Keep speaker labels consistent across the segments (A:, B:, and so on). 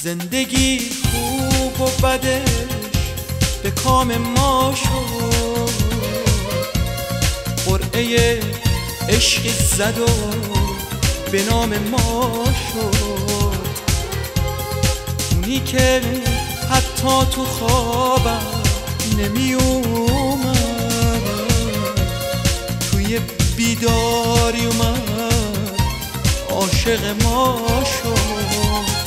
A: زندگی خوب و بدش به کام ما شد، قرعه عشقی زد و به نام ما شد. اونی که حتی تو خوابم نمی اومد، توی بیداری اومد عاشق ما شد.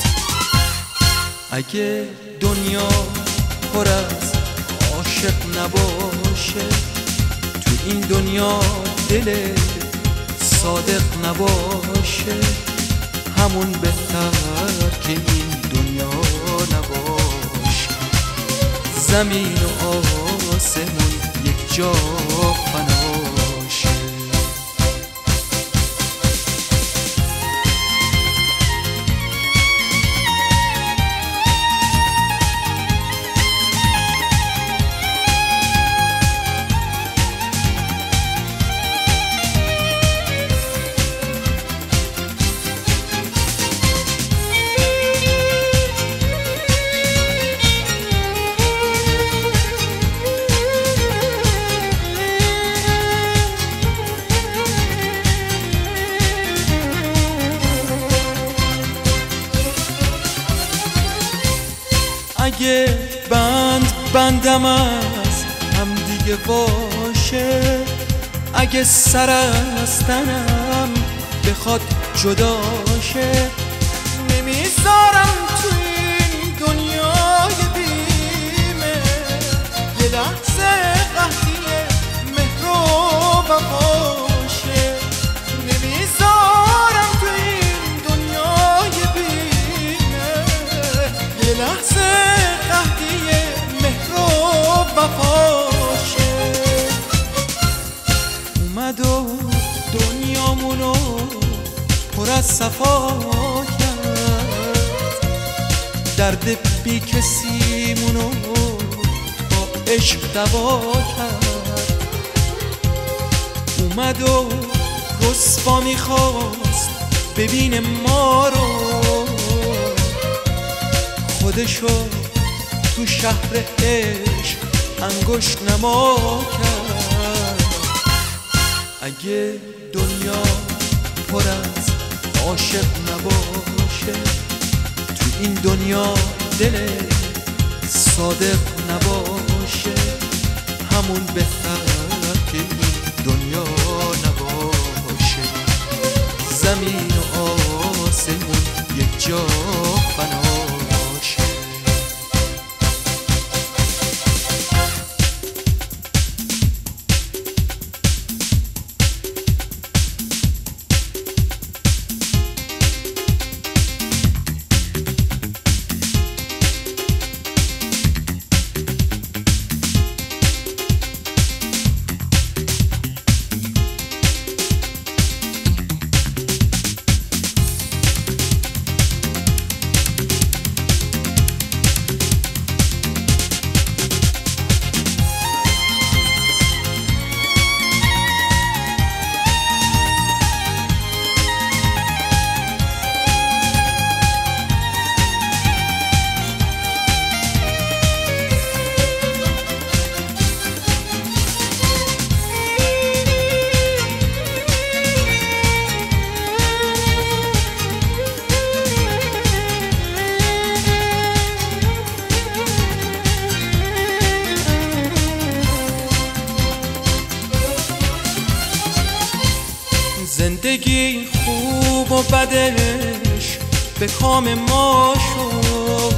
A: اگه دنیا پر از عاشق نباشه، تو این دنیا دل صادق نباشه، همون بهتر که این دنیا نباشه. زمین و آسمون یک جا فناشه. اگه بندم از هم دیگه باشه، اگه سر از تنم بخواد جداشه، نمیذارم تو این دنیای بیمه یه لحظه قحطی مهر و وفاشه. نمیذارم تو این دنیای بیمه یه لحظه وفاشه. اومد و دنیامونو پر از صفا کرد، درد بی کسیمونو با عشق دوا کرد. اومد و رسوا میخواست ببین ما رو، خودشو تو شهر عشق انگشت نما کرد. اگه دنیا پر از عاشق نباشه، تو این دنیا دل صادق نباشه، همون بهتر که این دنیا نباشه. زمین و آسمون یک جا فناشه. زندگی خوب و بدش به کام ما شد،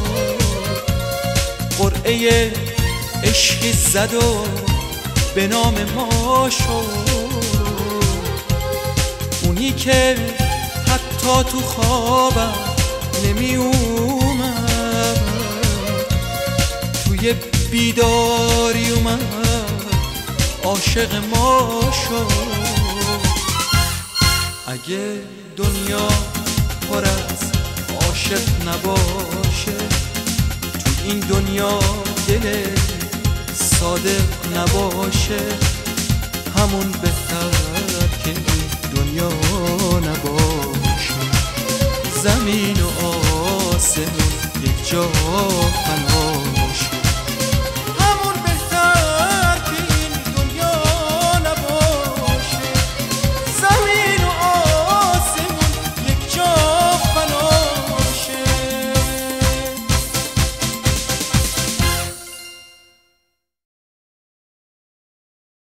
A: قرعه عشقی زد و به نام ما شد. اونی که حتی تو خوابم نمی اومد، توی بیداری اومد عاشق ما شد. اگه دنیا پر از عاشق نباشه، تو این دنیا دل صادق نباشه، همون بهتر که این دنیا نباشه. زمین و آسمون یک کجا فنا